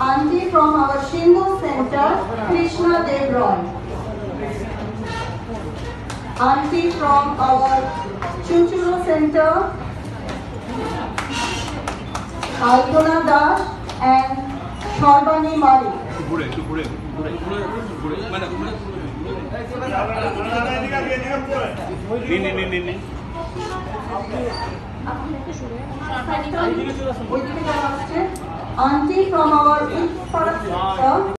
Auntie from our Shindu Center, Krishna Dev Roy. Auntie from our Chuchuru Center, Alpona Das and Shorbani Malik. Auntie from our